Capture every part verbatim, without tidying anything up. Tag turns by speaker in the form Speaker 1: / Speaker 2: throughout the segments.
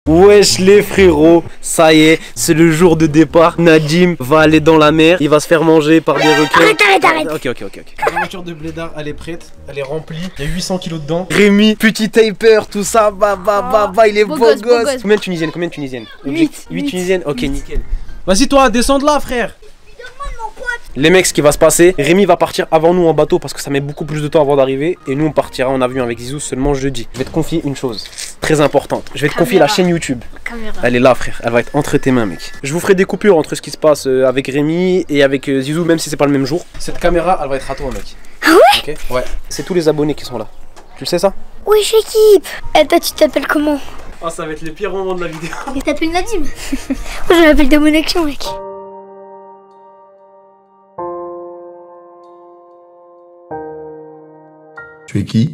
Speaker 1: Wesh les frérots, ça y est, c'est le jour de départ. Nadim va aller dans la mer, il va se faire manger par des requins.
Speaker 2: Arrête, arrête, arrête.
Speaker 1: Ok, ok, ok, ok.
Speaker 3: La voiture de Blédard, elle est prête, elle est remplie, il y a huit cents kilos dedans.
Speaker 1: Rémi, petit taper, tout ça, bah bah bah bah, il est beau,
Speaker 2: Beau
Speaker 1: gosse.
Speaker 2: gosse, beau gosse.
Speaker 1: Combien de tunisiennes, combien de tunisiennes?
Speaker 2: Huit.
Speaker 1: huit tunisiennes, ok, nickel.
Speaker 3: Vas-y toi, descends de là frère.
Speaker 1: Les mecs, ce qui va se passer, Rémi va partir avant nous en bateau parce que ça met beaucoup plus de temps avant d'arriver. Et nous, on partira en avion avec Zizou seulement jeudi. Je vais te confier une chose très importante. Je vais te confier la chaîne YouTube.
Speaker 2: Caméra.
Speaker 1: Elle est là, frère. Elle va être entre tes mains, mec. Je vous ferai des coupures entre ce qui se passe avec Rémi et avec Zizou, même si c'est pas le même jour. Cette caméra, elle va être à toi, mec.
Speaker 2: Ah ouais?
Speaker 1: Ok. Ouais. C'est tous les abonnés qui sont là. Tu le sais ça?
Speaker 2: Oui, j'équipe. Et toi, tu t'appelles comment?
Speaker 1: Ah, ça va être les pires moments de la vidéo.
Speaker 2: Tu t'appelles Nadim. Moi, je m'appelle Damon Action, mec.
Speaker 4: Tu es qui?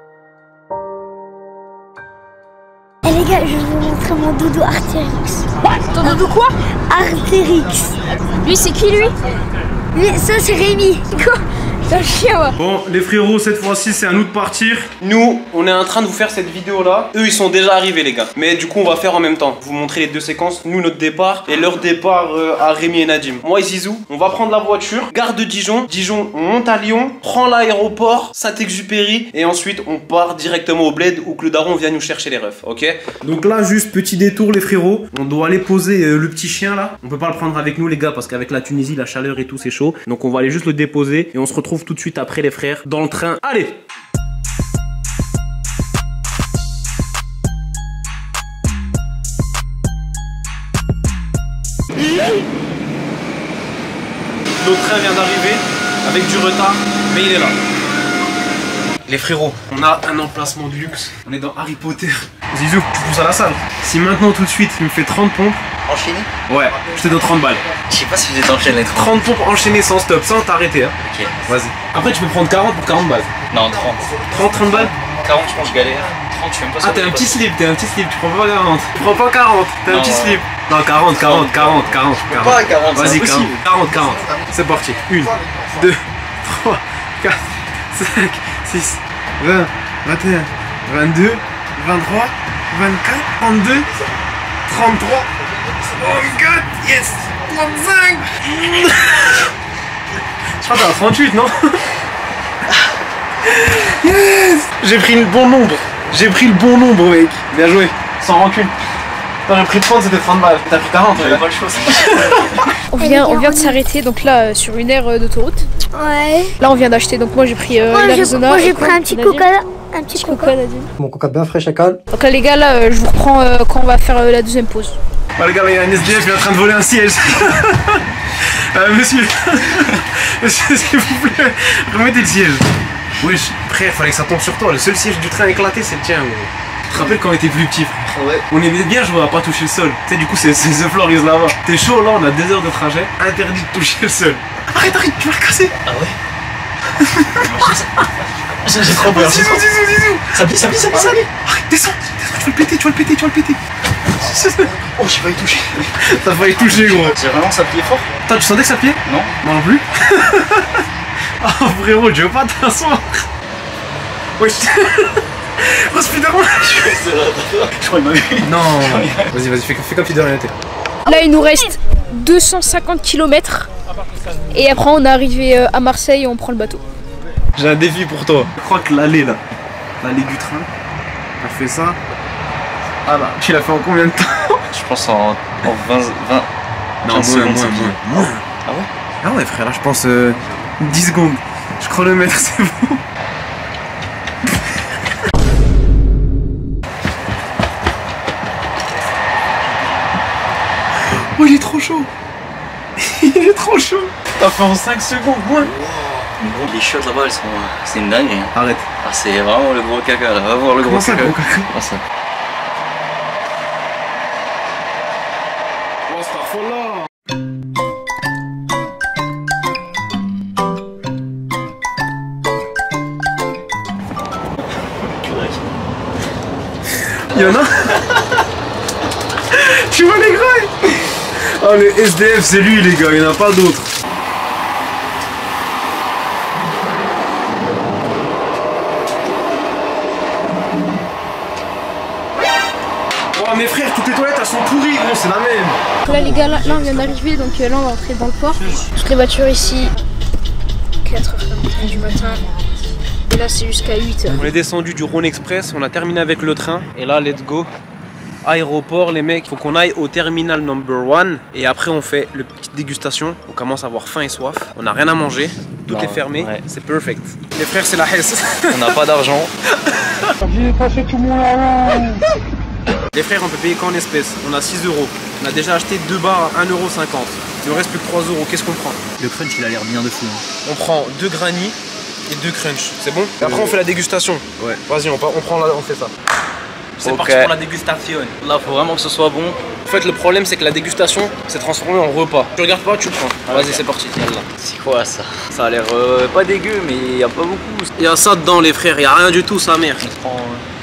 Speaker 2: Eh les gars, je vais vous montrer mon doudou Artérix.
Speaker 5: Ton doudou quoi?
Speaker 2: Artérix.
Speaker 5: Lui c'est qui lui?
Speaker 2: Lui, ça c'est Rémi.
Speaker 5: Quoi? C'est un chien moi.
Speaker 1: Bon, les frérots, cette fois-ci, c'est à nous de partir. Nous, on est en train de vous faire cette vidéo-là. Eux, ils sont déjà arrivés, les gars. Mais du coup, on va faire en même temps. Vous montrer les deux séquences. Nous, notre départ et leur départ euh, à Rémi et Nadim. Moi et Zizou, on va prendre la voiture. Gare de Dijon. Dijon, on monte à Lyon. Prend l'aéroport, Saint-Exupéry. Et ensuite, on part directement au bled où que le daron vient nous chercher les refs, ok? Donc là, juste petit détour, les frérots. On doit aller poser euh, le petit chien, là. On peut pas le prendre avec nous, les gars, parce qu'avec la Tunisie, la chaleur et tout, c'est chaud. Donc on va aller juste le déposer. Et on se retrouve tout de suite après, les frères, dans le train. Allez! Notre train vient d'arriver avec du retard, mais il est là. Les frérots, on a un emplacement de luxe. On est dans Harry Potter. Zizou, tu pousses à la salle. Si maintenant tout de suite tu me fais trente pompes.
Speaker 6: Enchaîné?
Speaker 1: Ouais, je te donne trente balles.
Speaker 6: Je sais pas si vous êtes enchaîné trop.
Speaker 1: trente pompes enchaînées sans stop, sans t'arrêter. Hein.
Speaker 6: Ok.
Speaker 1: Vas-y. Après tu peux prendre quarante pour quarante balles.
Speaker 6: Non, trente.
Speaker 1: trente, trente balles.
Speaker 6: quarante, je pense que je galère. trente, je suis même pas sûr.
Speaker 1: Ah, t'es un petit slip, t'es un petit slip, tu prends pas quarante. Tu prends pas quarante, t'es un
Speaker 6: Non,
Speaker 1: petit
Speaker 6: ouais.
Speaker 1: slip. Non, quarante, quarante, quarante, quarante.
Speaker 6: Pas quarante,
Speaker 1: Vas-y,
Speaker 6: c'est impossible.
Speaker 1: quarante, quarante. C'est parti. une, deux, trois, quatre, cinq, six, vingt, vingt et un, vingt-deux, vingt-trois, vingt-quatre, trente-deux, trente-trois, trente-quatre, yes, trente-cinq. Je crois que t'es à trente-huit, non? Yes. J'ai pris le bon nombre. J'ai pris le bon nombre, mec. Bien joué. Sans rancune. T'aurais pris trente, c'était trente balles. T'as pris quarante,
Speaker 6: J'avais pas le choix.
Speaker 5: On vient, on vient de s'arrêter donc là euh, sur une aire euh, d'autoroute.
Speaker 2: Ouais.
Speaker 5: Là on vient d'acheter donc moi j'ai pris euh,
Speaker 2: Moi,
Speaker 5: une
Speaker 2: j'ai
Speaker 5: Arizona.
Speaker 2: moi, j'ai
Speaker 5: et
Speaker 2: pris
Speaker 5: quoi,
Speaker 2: un petit
Speaker 5: Nadim
Speaker 2: coca. Un petit
Speaker 5: Petit
Speaker 2: coca.
Speaker 5: coca Nadim.
Speaker 4: Mon coca bien frais, chacal.
Speaker 5: Donc là les gars là euh, je vous reprends euh, quand on va faire euh, la deuxième pause.
Speaker 1: Ah les gars, il y a un S D F qui est en train de voler un siège. euh, monsieur, monsieur, s'il vous plaît, remettez le siège. Wesh, frère, fallait que ça tombe sur toi. Le seul siège du train éclaté, c'est le tien. Gros. Tu te rappelles quand on était plus petit, frère?
Speaker 6: Ouais.
Speaker 1: On aimait bien jouer à pas toucher le sol. Tu sais, du coup, c'est The Floor is là-bas. T'es chaud là, on a deux heures de trajet. Interdit de toucher le sol. Arrête, arrête, tu vas le casser.
Speaker 6: Ah ouais? J'ai trop peur.
Speaker 1: Zizou, Zizou, Zizou.
Speaker 6: Ça plie, ça plie, ça plie, ça plie.
Speaker 1: Arrête, descends, descends, tu vas le péter, tu vas le péter, tu vas le péter.
Speaker 6: Oh, j'ai failli toucher.
Speaker 1: T'as failli toucher, gros.
Speaker 6: C'est vraiment ça pliait fort?
Speaker 1: Toi, tu sentais que ça pliait?
Speaker 6: Non.
Speaker 1: Moi non plus. Oh frérot, je veux pas t'asseoir. Wesh. Oh Spider-Man.
Speaker 6: Je crois qu'il m'a vu.
Speaker 1: Non. Vas-y, vas-y, fais, fais comme si de rien n'était.
Speaker 5: Là il nous reste deux cent cinquante kilomètres. Et après on est arrivé euh, à Marseille et on prend le bateau.
Speaker 1: J'ai un défi pour toi. Je crois que l'allée là, l'allée du train, t'as fait ça. Ah là, tu l'as fait en combien de temps?
Speaker 6: Je pense en, en vingt, vingt.
Speaker 1: Non,
Speaker 6: quinze
Speaker 1: moins,
Speaker 6: secondes,
Speaker 1: moins,
Speaker 6: c'est plié.
Speaker 1: moins, moins.
Speaker 6: Ah ouais?
Speaker 1: Ah ouais frère, là je pense euh, dix secondes. Je chronomètre, c'est bon. Oh il est trop chaud. Il est trop chaud. T'as fait en cinq secondes, moins.
Speaker 6: Mais gros, les shots là-bas, elles sont. C'est une dinguerie. Hein.
Speaker 1: Arrête.
Speaker 6: Ah, c'est vraiment le gros caca là. Va voir le gros
Speaker 1: Comment ça,
Speaker 6: caca.
Speaker 1: gros caca?
Speaker 6: Ah, ça.
Speaker 1: Y'en a. Tu vois les gars? Oh le S D F c'est lui les gars, il n'y en a pas d'autres. Oh
Speaker 3: mes frères, toutes les toilettes elles sont pourries, gros, c'est la même.
Speaker 5: Là les gars, là, là on vient d'arriver, donc euh, là on va entrer dans le port. Toutes les voitures ici, quatre heures quarante du matin. Et là c'est jusqu'à huit heures.
Speaker 1: On est descendu du Rhône Express, on a terminé avec le train. Et là, let's go. Aéroport, les mecs, faut qu'on aille au terminal number one. Et après, on fait le petite dégustation. On commence à avoir faim et soif. On n'a rien à manger. Tout
Speaker 6: Non,
Speaker 1: est fermé.
Speaker 6: ouais.
Speaker 1: C'est perfect. Les frères, c'est la hesse.
Speaker 6: On n'a pas d'argent.
Speaker 1: Les frères, on peut payer qu'en espèces. On a six euros. On a déjà acheté deux bars à un euro cinquante. Il nous reste plus que trois euros. Qu'est-ce qu'on prend?
Speaker 6: Le crunch, il a l'air bien de fou. Hein.
Speaker 1: On prend deux granny et deux crunch. C'est bon? Et après, on fait la dégustation. Ouais. Vas-y, on, on prend la, on fait ça. C'est
Speaker 6: Ok.
Speaker 1: parti pour la dégustation.
Speaker 6: Là, faut vraiment que ce soit bon.
Speaker 1: En fait, le problème, c'est que la dégustation s'est transformée en repas. Tu regardes pas, tu le prends. Vas-y, c'est parti. Yallah.
Speaker 6: C'est quoi ça? Ça a l'air euh, pas dégueu, mais il y a pas beaucoup.
Speaker 1: Il y a ça dedans, les frères. Il y a rien du tout, sa mère.
Speaker 6: On prend.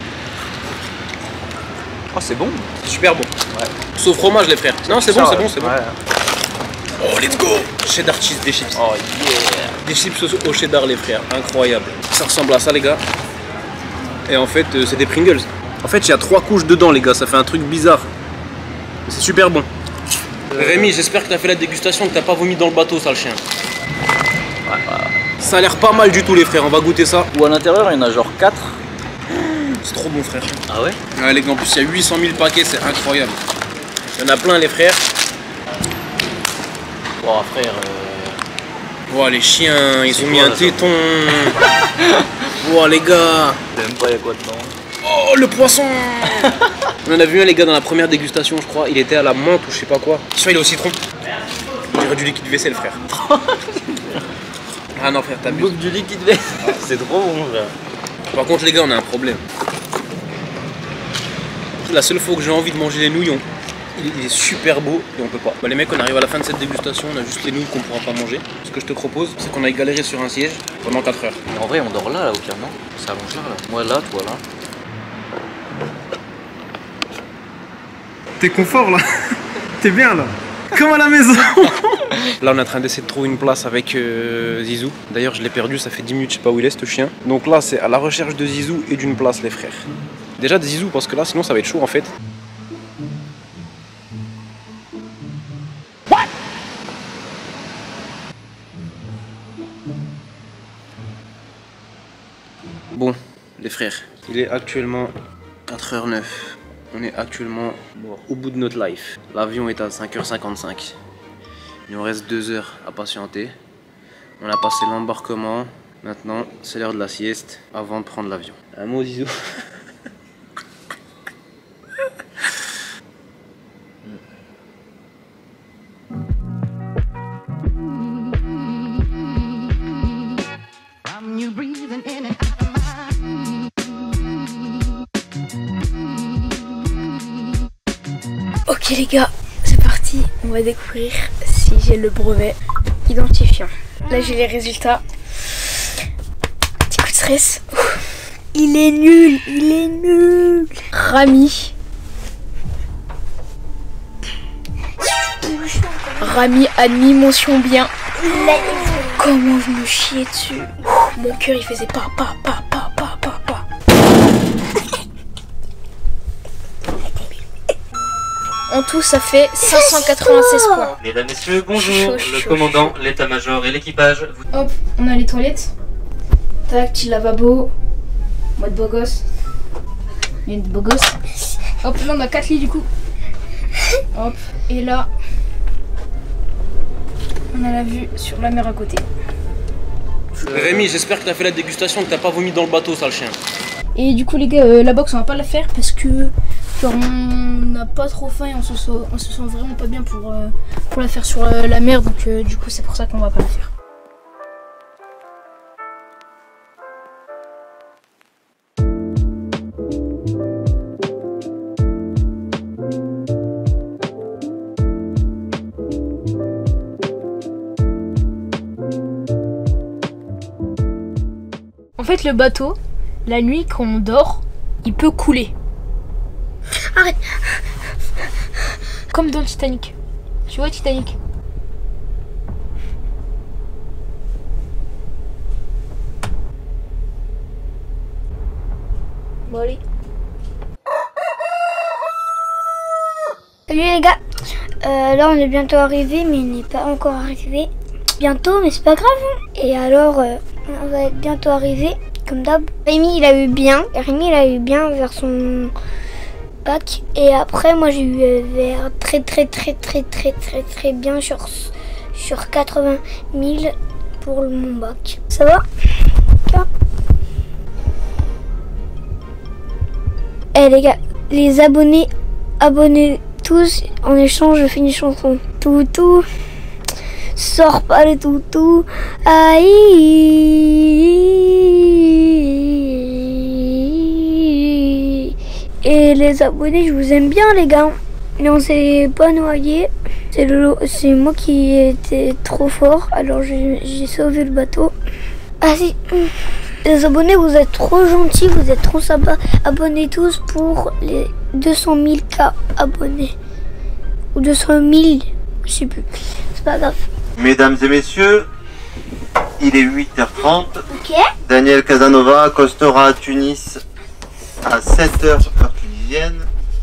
Speaker 6: Oh, c'est bon.
Speaker 1: C'est super bon.
Speaker 6: Ouais.
Speaker 1: Sauf fromage, les frères. Non, c'est bon, c'est bon, c'est bon.
Speaker 6: Ouais.
Speaker 1: Oh, let's go. Cheddar cheese, des chips.
Speaker 6: Oh yeah.
Speaker 1: Des chips au, au cheddar, les frères. Incroyable. Ça ressemble à ça, les gars. Et en fait, euh, c'est des Pringles. En fait, il y a trois couches dedans, les gars. Ça fait un truc bizarre. C'est super bon. Euh... Rémi, j'espère que t'as fait la dégustation, que t'as pas vomi dans le bateau, sale chien.
Speaker 6: Ouais, ouais.
Speaker 1: Ça a l'air pas mal du tout, les frères. On va goûter ça.
Speaker 6: Ou à l'intérieur, il y en a genre quatre.
Speaker 1: C'est trop bon, frère.
Speaker 6: Ah ouais?
Speaker 1: Ouais, les gars, en plus, il y a huit cent mille paquets. C'est incroyable. Il y en a plein, les frères.
Speaker 6: Oh, frère. Euh...
Speaker 1: Oh, les chiens, ils ont mis
Speaker 6: quoi,
Speaker 1: un
Speaker 6: ça
Speaker 1: téton. Oh, les gars.
Speaker 6: Je sais même pas, il y a quoi dedans.
Speaker 1: Oh, le poisson. On en a vu un, les gars, dans la première dégustation, je crois. Il était à la menthe ou je sais pas quoi. Sûr, il est au citron. On dirait du liquide vaisselle, frère. Ah non, frère, t'as bu.
Speaker 6: Bouffe du liquide vaisselle. C'est trop bon, frère.
Speaker 1: Par contre, les gars, on a un problème. La seule fois que j'ai envie de manger les nouilles, on... il est super beau et on peut pas. Bah, les mecs, on arrive à la fin de cette dégustation, on a juste les nouilles qu'on pourra pas manger. Ce que je te propose, c'est qu'on aille galérer sur un siège pendant quatre heures.
Speaker 6: En vrai, on dort là, là, au pire, non? Ça allonge là, là. Moi là, toi là.
Speaker 3: T'es confort là. T'es bien là. Comme à la maison.
Speaker 1: Là, on est en train d'essayer de trouver une place avec euh, Zizou. D'ailleurs, je l'ai perdu, ça fait dix minutes, je sais pas où il est, ce chien. Donc là, c'est à la recherche de Zizou et d'une place, les frères. Déjà de Zizou, parce que là, sinon, ça va être chaud en fait. Bon, les frères, il est actuellement quatre heures neuf. On est actuellement bon, au bout de notre life. L'avion est à cinq heures cinquante-cinq. Il nous reste deux heures à patienter. On a passé l'embarquement. Maintenant, c'est l'heure de la sieste avant de prendre l'avion. Un mot, Zizou.
Speaker 5: Ok les gars, c'est parti, on va découvrir si j'ai le brevet identifiant. Là j'ai les résultats. Petit coup de stress. Ouf. Il est nul, il est nul. Rami. Rami admis, mention bien. Comment je me chiais dessus. Ouf, mon cœur il faisait pas, pas, pas, pas, pas, pas, pas. En tout, ça fait cinq cent quatre-vingt-seize points.
Speaker 7: Mesdames, Messieurs, bonjour.
Speaker 5: Chaud,
Speaker 7: Le
Speaker 5: chaud,
Speaker 7: commandant, l'état-major et l'équipage. Vous...
Speaker 5: Hop, on a les toilettes. Tac, petit lavabo. Mode beau gosse. Il y a une beau gosse. Hop, là on a quatre lits du coup. Hop, et là, on a la vue sur la mer à côté.
Speaker 1: Rémi, j'espère que t'as fait la dégustation, que t'as pas vomi dans le bateau, sale chien.
Speaker 5: Et du coup les gars, euh, la boxe on va pas la faire parce que genre, on n'a pas trop faim et on se, sent, on se sent vraiment pas bien pour, euh, pour la faire sur euh, la mer. Donc euh, du coup c'est pour ça qu'on va pas la faire. En fait le bateau, la nuit quand on dort, il peut couler.
Speaker 2: Arrête.
Speaker 5: Comme dans le Titanic. Tu vois Titanic? Bon allez.
Speaker 2: Salut les gars, euh, là on est bientôt arrivé mais il n'est pas encore arrivé. Bientôt mais c'est pas grave. Et alors euh, on va être bientôt arrivé comme d'hab. Rémi il a eu bien, Rémi il a eu bien vers son bac. Et après moi j'ai eu vers très très très très très très très bien sur, sur quatre-vingt mille pour mon bac. Ça va? Eh les gars, les abonnés, abonnez tous, en échange je fais une chanson. Toutou, sors pas le toutou, aïe. Et les abonnés, je vous aime bien les gars, mais on s'est pas noyé. C'est le, c'est moi qui étais trop fort, alors j'ai sauvé le bateau. Ah si. Les abonnés, vous êtes trop gentils, vous êtes trop sympas. Abonnez tous pour les deux cent mille K abonnés. Ou deux cent mille, je sais plus. C'est pas grave.
Speaker 8: Mesdames et messieurs, il est huit heures trente.
Speaker 2: Ok.
Speaker 8: Daniel Casanova accostera à Tunis à sept heures heure tunisienne.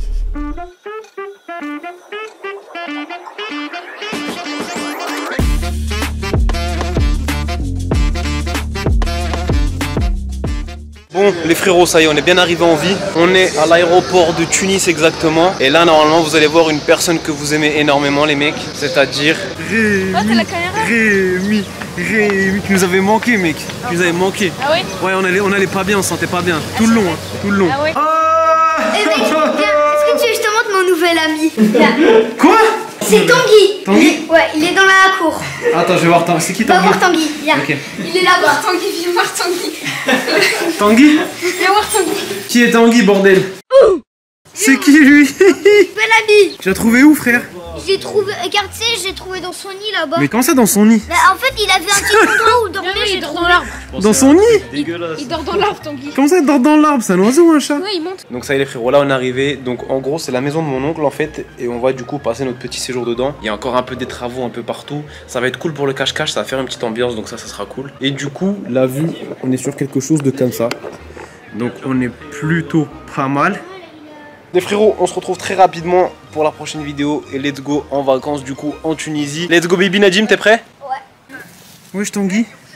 Speaker 1: Bon les frérots, ça y est, on est bien arrivé en vie. On est à l'aéroport de Tunis exactement. Et là normalement vous allez voir une personne que vous aimez énormément les mecs. C'est-à-dire Rémi,
Speaker 5: Oh, t'as la caméra.
Speaker 1: Rémi, Rémi, qui nous avait manqué mec. Qui nous avait manqué.
Speaker 5: Ah ouais?
Speaker 1: Ouais on allait, on allait pas bien, on se sentait pas bien. Tout le long, hein, tout le long.
Speaker 5: Ah ouais?
Speaker 2: Eh mec, viens, est-ce que tu veux que je te montre mon nouvel ami? Là.
Speaker 1: Quoi?
Speaker 2: C'est Tanguy.
Speaker 1: Tanguy?
Speaker 2: Ouais, il est dans la cour.
Speaker 1: Attends, je vais voir Tanguy. C'est qui
Speaker 2: Va
Speaker 1: Tanguy?
Speaker 2: voir Tanguy, viens.
Speaker 1: Ok.
Speaker 2: Il est là-bas.
Speaker 5: Tanguy, viens voir Tanguy.
Speaker 1: Tanguy?
Speaker 5: Viens voir Tanguy.
Speaker 1: Qui est Tanguy bordel? C'est qui lui?
Speaker 2: Bel ami.
Speaker 1: Tu l'as trouvé où frère?
Speaker 2: J'ai trouvé, regarde, tu sais, j'ai trouvé dans son nid là-bas.
Speaker 1: Mais comment ça dans son nid?
Speaker 2: Bah, en fait, il avait un petit endroit où dormir.
Speaker 5: Oui,
Speaker 2: j'ai
Speaker 5: il dort
Speaker 2: trouvé.
Speaker 5: dans l'arbre.
Speaker 1: Dans son nid?
Speaker 5: Il dort dans l'arbre, Tanguy.
Speaker 1: Comment ça il dort dans l'arbre? C'est un oiseau ou un chat?
Speaker 5: Ouais, il monte.
Speaker 1: Donc ça y est les frérots, là on est arrivé. Donc en gros c'est la maison de mon oncle en fait. Et on va du coup passer notre petit séjour dedans. Il y a encore un peu des travaux un peu partout. Ça va être cool pour le cache-cache, ça va faire une petite ambiance. Donc ça, ça sera cool. Et du coup la vue, on est sur quelque chose de comme ça. Donc on est plutôt pas mal. Les frérots, on se retrouve très rapidement pour la prochaine vidéo. Et let's go en vacances du coup en Tunisie. Let's go baby Nadim, t'es prêt?
Speaker 2: Ouais.
Speaker 1: Wesh Tanguy,